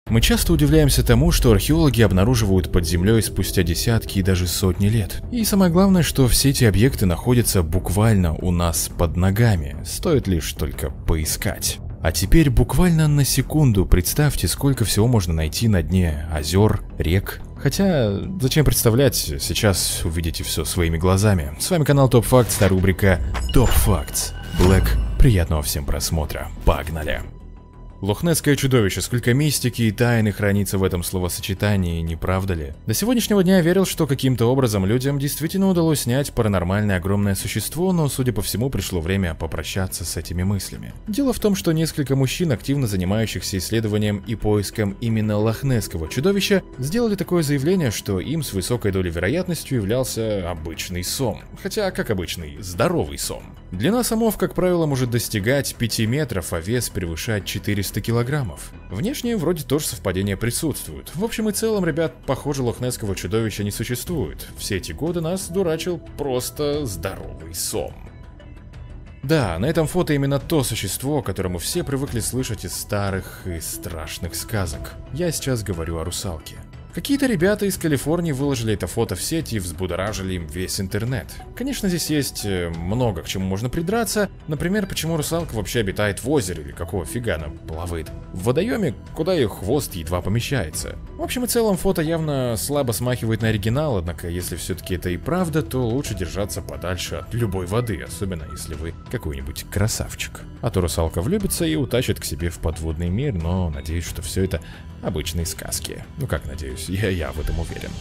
Мы часто удивляемся тому, что археологи обнаруживают под землей спустя десятки и даже сотни лет. И самое главное, что все эти объекты находятся буквально у нас под ногами, стоит лишь только поискать. А теперь буквально на секунду представьте, сколько всего можно найти на дне озер, рек. Хотя, зачем представлять, сейчас увидите все своими глазами. С вами канал Top Facts, рубрика Top Facts Black. Приятного всем просмотра. Погнали! Лохнесское чудовище, сколько мистики и тайны хранится в этом словосочетании, не правда ли? До сегодняшнего дня я верил, что каким-то образом людям действительно удалось снять паранормальное огромное существо, но, судя по всему, пришло время попрощаться с этими мыслями. Дело в том, что несколько мужчин, активно занимающихся исследованием и поиском именно лохнесского чудовища, сделали такое заявление, что им с высокой долей вероятностью являлся обычный сом. Хотя, как обычный, здоровый сом. Длина сомов, как правило, может достигать 5 метров, а вес превышать 400 килограммов. Внешне вроде тоже совпадения присутствуют. В общем и целом, ребят, похоже, лохнесского чудовища не существует. Все эти годы нас дурачил просто здоровый сом. Да, на этом фото именно то существо, о котором мы все привыкли слышать из старых и страшных сказок. Я сейчас говорю о русалке. Какие-то ребята из Калифорнии выложили это фото в сеть и взбудоражили им весь интернет. Конечно, здесь есть много к чему можно придраться. Например, почему русалка вообще обитает в озере, или какого фига она плавает в водоеме, куда ее хвост едва помещается. В общем и целом, фото явно слабо смахивает на оригинал, однако если все-таки это и правда, то лучше держаться подальше от любой воды, особенно если вы какой-нибудь красавчик. А то русалка влюбится и утащит к себе в подводный мир, но надеюсь, что все это обычные сказки. Ну как надеюсь, я в этом уверен.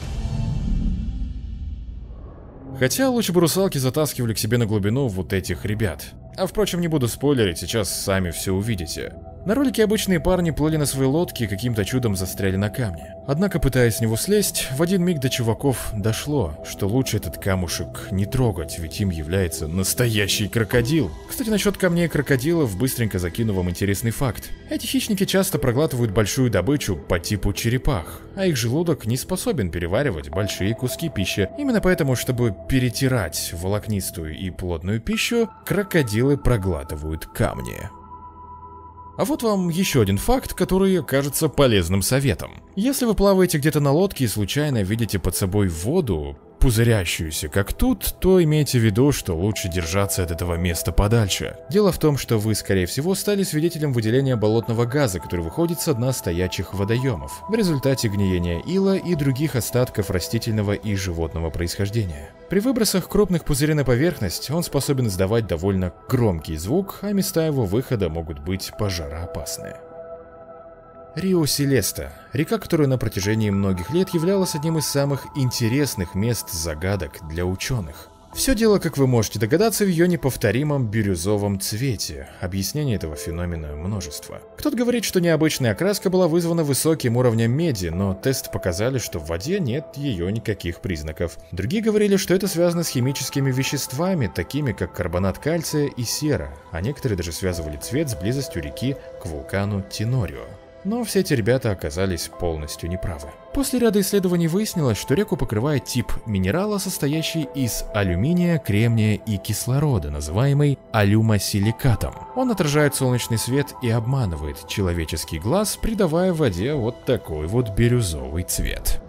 Хотя лучше бы русалки затаскивали к себе на глубину вот этих ребят. А впрочем, не буду спойлерить, сейчас сами все увидите. На ролике обычные парни плыли на своей лодке и каким-то чудом застряли на камне. Однако, пытаясь с него слезть, в один миг до чуваков дошло, что лучше этот камушек не трогать, ведь им является настоящий крокодил. Кстати, насчет камней и крокодилов быстренько закину вам интересный факт. Эти хищники часто проглатывают большую добычу по типу черепах, а их желудок не способен переваривать большие куски пищи. Именно поэтому, чтобы перетирать волокнистую и плотную пищу, крокодилы проглатывают камни. А вот вам еще один факт, который окажется полезным советом. Если вы плаваете где-то на лодке и случайно видите под собой воду, пузырящуюся как тут, то имейте в виду, что лучше держаться от этого места подальше. Дело в том, что вы, скорее всего, стали свидетелем выделения болотного газа, который выходит со дна стоячих водоемов, в результате гниения ила и других остатков растительного и животного происхождения. При выбросах крупных пузырей на поверхность он способен издавать довольно громкий звук, а места его выхода могут быть пожароопасны. Рио Селеста – река, которая на протяжении многих лет являлась одним из самых интересных мест загадок для ученых. Все дело, как вы можете догадаться, в ее неповторимом бирюзовом цвете. Объяснений этого феномена множество. Кто-то говорит, что необычная окраска была вызвана высоким уровнем меди, но тесты показали, что в воде нет ее никаких признаков. Другие говорили, что это связано с химическими веществами, такими как карбонат кальция и сера, а некоторые даже связывали цвет с близостью реки к вулкану Тенорио. Но все эти ребята оказались полностью неправы. После ряда исследований выяснилось, что реку покрывает тип минерала, состоящий из алюминия, кремния и кислорода, называемый алюмосиликатом. Он отражает солнечный свет и обманывает человеческий глаз, придавая воде вот такой вот бирюзовый цвет.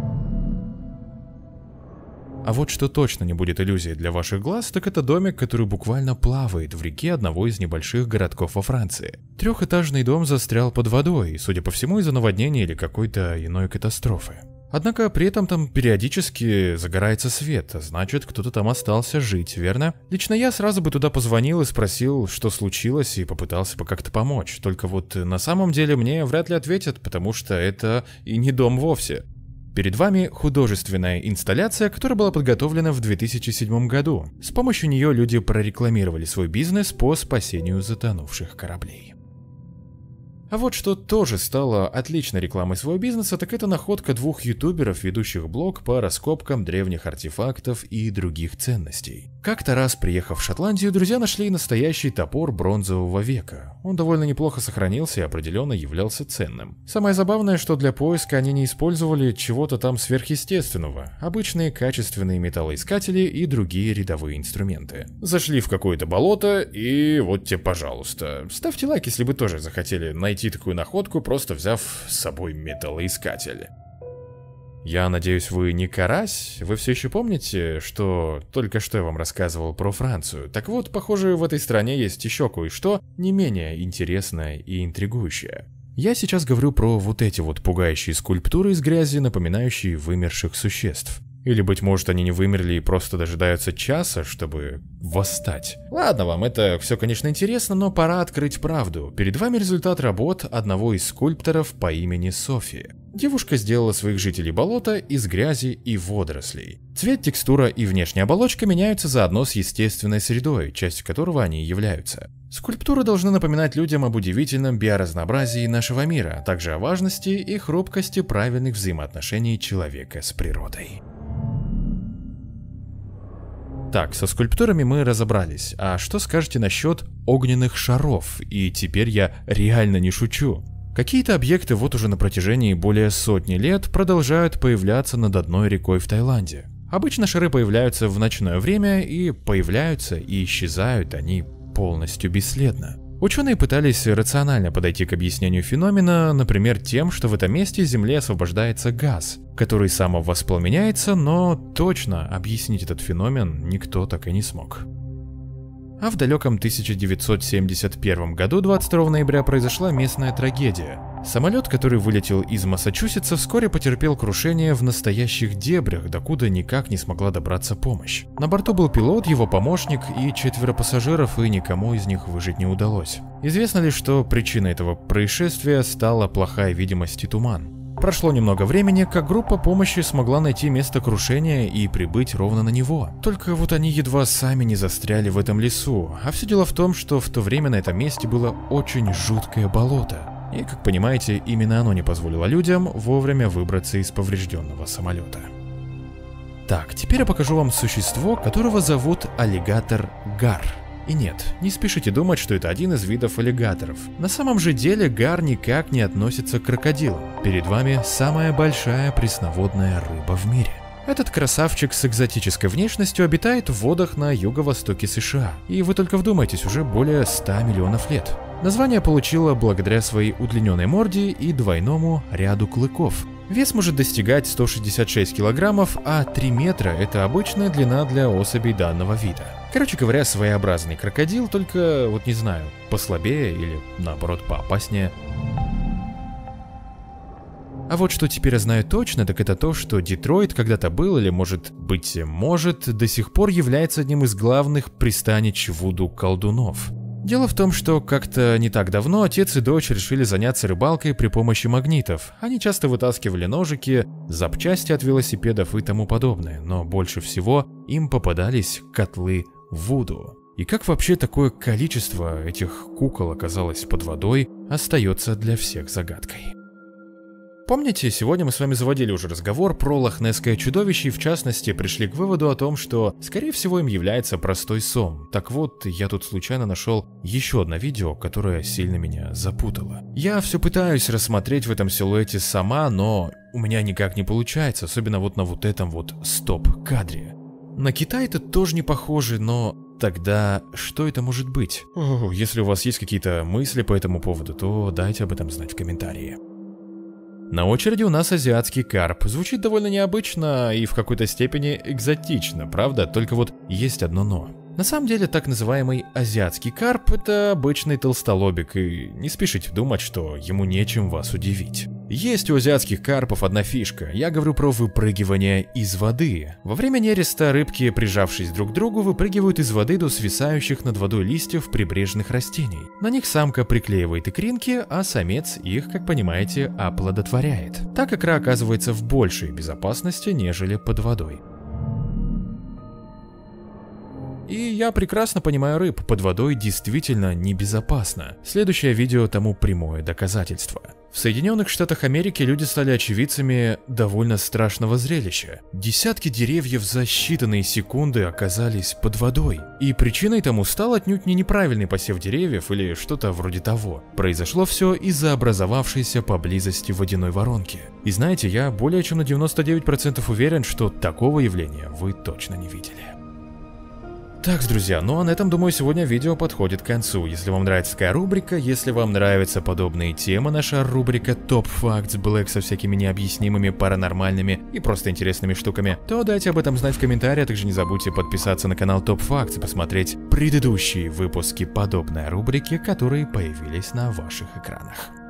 А вот что точно не будет иллюзией для ваших глаз, так это домик, который буквально плавает в реке одного из небольших городков во Франции. Трехэтажный дом застрял под водой, и, судя по всему, из-за наводнения или какой-то иной катастрофы. Однако при этом там периодически загорается свет, а значит, кто-то там остался жить, верно? Лично я сразу бы туда позвонил и спросил, что случилось, и попытался бы как-то помочь. Только вот на самом деле мне вряд ли ответят, потому что это и не дом вовсе. Перед вами художественная инсталляция, которая была подготовлена в 2007 году. С помощью нее люди прорекламировали свой бизнес по спасению затонувших кораблей. А вот что тоже стало отличной рекламой своего бизнеса, так это находка двух ютуберов, ведущих блог по раскопкам древних артефактов и других ценностей. Как-то раз, приехав в Шотландию, друзья нашли настоящий топор бронзового века. Он довольно неплохо сохранился и определенно являлся ценным. Самое забавное, что для поиска они не использовали чего-то там сверхъестественного, обычные качественные металлоискатели и другие рядовые инструменты. Зашли в какое-то болото и вот тебе, пожалуйста. Ставьте лайк, если вы тоже захотели найти такую находку, просто взяв с собой металлоискатель. Я надеюсь, вы не карась? Вы все еще помните, что только что я вам рассказывал про Францию? Так вот, похоже, в этой стране есть еще кое-что не менее интересное и интригующее. Я сейчас говорю про вот эти вот пугающие скульптуры из грязи, напоминающие вымерших существ. Или, быть может, они не вымерли и просто дожидаются часа, чтобы восстать. Ладно вам, это все, конечно, интересно, но пора открыть правду. Перед вами результат работ одного из скульпторов по имени София. Девушка сделала своих жителей болота из грязи и водорослей. Цвет, текстура и внешняя оболочка меняются заодно с естественной средой, частью которого они являются. Скульптуры должны напоминать людям об удивительном биоразнообразии нашего мира, а также о важности и хрупкости правильных взаимоотношений человека с природой. Так, со скульптурами мы разобрались, а что скажете насчет огненных шаров? И теперь я реально не шучу. Какие-то объекты вот уже на протяжении более сотни лет продолжают появляться над одной рекой в Таиланде. Обычно шары появляются в ночное время, и появляются и исчезают они полностью бесследно. Ученые пытались рационально подойти к объяснению феномена, например, тем, что в этом месте из Земли освобождается газ, который самовоспламеняется, но точно объяснить этот феномен никто так и не смог. А в далеком 1971 году, 22 ноября, произошла местная трагедия. Самолет, который вылетел из Массачусетса, вскоре потерпел крушение в настоящих дебрях, докуда никак не смогла добраться помощь. На борту был пилот, его помощник и 4 пассажиров, и никому из них выжить не удалось. Известно ли, что причиной этого происшествия стала плохая видимость и туман? Прошло немного времени, как группа помощи смогла найти место крушения и прибыть ровно на него. Только вот они едва сами не застряли в этом лесу, а все дело в том, что в то время на этом месте было очень жуткое болото. И, как понимаете, именно оно не позволило людям вовремя выбраться из поврежденного самолета. Так, теперь я покажу вам существо, которого зовут аллигатор гар. И нет, не спешите думать, что это один из видов аллигаторов. На самом же деле гар никак не относится к крокодилам. Перед вами самая большая пресноводная рыба в мире. Этот красавчик с экзотической внешностью обитает в водах на юго-востоке США. И вы только вдумайтесь, уже более 100 миллионов лет. Название получило благодаря своей удлиненной морде и двойному ряду клыков. Вес может достигать 166 килограммов, а 3 метра – это обычная длина для особей данного вида. Короче говоря, своеобразный крокодил, только, вот не знаю, послабее или, наоборот, поопаснее. А вот что теперь я знаю точно, так это то, что Детройт когда-то был, или может, до сих пор является одним из главных пристанищ вуду-колдунов. Дело в том, что как-то не так давно отец и дочь решили заняться рыбалкой при помощи магнитов. Они часто вытаскивали ножики, запчасти от велосипедов и тому подобное, но больше всего им попадались котлы вуду. И как вообще такое количество этих кукол оказалось под водой, остается для всех загадкой. Помните, сегодня мы с вами заводили уже разговор про лохнесское чудовище и в частности пришли к выводу о том, что скорее всего им является простой сом. Так вот, я тут случайно нашел еще одно видео, которое сильно меня запутало. Я все пытаюсь рассмотреть в этом силуэте сома, но у меня никак не получается, особенно вот на вот этом вот стоп-кадре. На Китай это тоже не похоже, но тогда что это может быть? Если у вас есть какие-то мысли по этому поводу, то дайте об этом знать в комментарии. На очереди у нас азиатский карп. Звучит довольно необычно и в какой-то степени экзотично, правда? Только вот есть одно но. На самом деле, так называемый азиатский карп – это обычный толстолобик, и не спешите думать, что ему нечем вас удивить. Есть у азиатских карпов одна фишка, я говорю про выпрыгивание из воды. Во время нереста рыбки, прижавшись друг к другу, выпрыгивают из воды до свисающих над водой листьев прибрежных растений. На них самка приклеивает икринки, а самец их, как понимаете, оплодотворяет. Так икра оказывается в большей безопасности, нежели под водой. И я прекрасно понимаю рыб, под водой действительно небезопасно. Следующее видео тому прямое доказательство. В Соединенных Штатах Америки люди стали очевидцами довольно страшного зрелища. Десятки деревьев за считанные секунды оказались под водой. И причиной тому стал отнюдь не неправильный посев деревьев или что-то вроде того. Произошло все из-за образовавшейся поблизости водяной воронки. И знаете, я более чем на 99% уверен, что такого явления вы точно не видели. Так, друзья, ну а на этом, думаю, сегодня видео подходит к концу. Если вам нравится такая рубрика, если вам нравятся подобные темы, наша рубрика Top Facts Black со всякими необъяснимыми, паранормальными и просто интересными штуками, то дайте об этом знать в комментариях, а также не забудьте подписаться на канал Top Facts и посмотреть предыдущие выпуски подобной рубрики, которые появились на ваших экранах.